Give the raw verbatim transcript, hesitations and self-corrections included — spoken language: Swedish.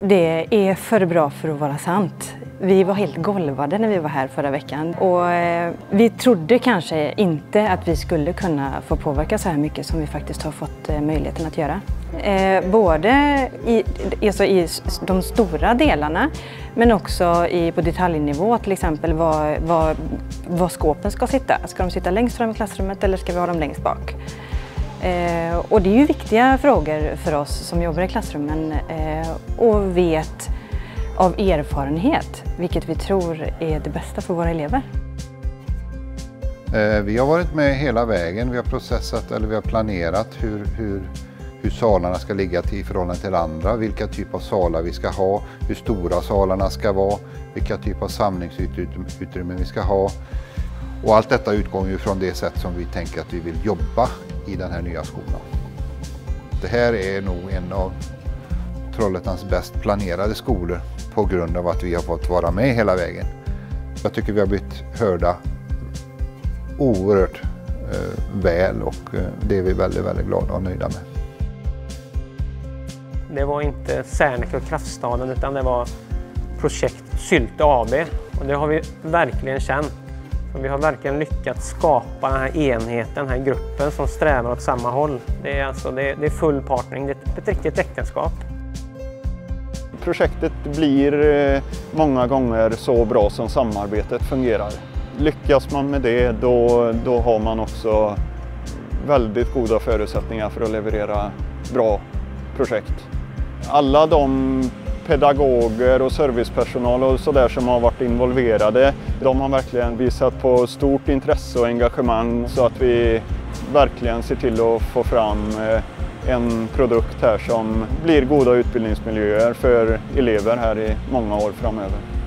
Det är för bra för att vara sant. Vi var helt golvade när vi var här förra veckan och eh, vi trodde kanske inte att vi skulle kunna få påverka så här mycket som vi faktiskt har fått eh, möjligheten att göra. Eh, både i, alltså i de stora delarna men också i, på detaljnivå, till exempel var, var, var skåpen ska sitta. Ska de sitta längst fram i klassrummet eller ska vi ha dem längst bak? Eh, och det är ju viktiga frågor för oss som jobbar i klassrummen eh, och vet av erfarenhet vilket vi tror är det bästa för våra elever. Eh, vi har varit med hela vägen, vi har processat eller vi har planerat hur, hur, hur salarna ska ligga till i förhållande till andra, vilka typer av salar vi ska ha, hur stora salarna ska vara, vilka typer av samlingsutrymme vi ska ha. Och allt detta utgår ju från det sätt som vi tänker att vi vill jobba i den här nya skolan. Det här är nog en av Trollhättans bäst planerade skolor på grund av att vi har fått vara med hela vägen. Jag tycker vi har blivit hörda oerhört eh, väl och eh, det är vi väldigt, väldigt glada och nöjda med. Det var inte Serneke och Kraftstaden utan det var projekt Sylte A B och det har vi verkligen känt. Vi har verkligen lyckats skapa den här enheten, den här gruppen som strävar åt samma håll. Det är, alltså, det är, det är full partnering, det är ett, ett riktigt äktenskap. Projektet blir många gånger så bra som samarbetet fungerar. Lyckas man med det, då, då har man också väldigt goda förutsättningar för att leverera bra projekt. Alla de pedagoger och servicepersonal och sådär som har varit involverade, de har verkligen visat på stort intresse och engagemang så att vi verkligen ser till att få fram en produkt här som blir goda utbildningsmiljöer för elever här i många år framöver.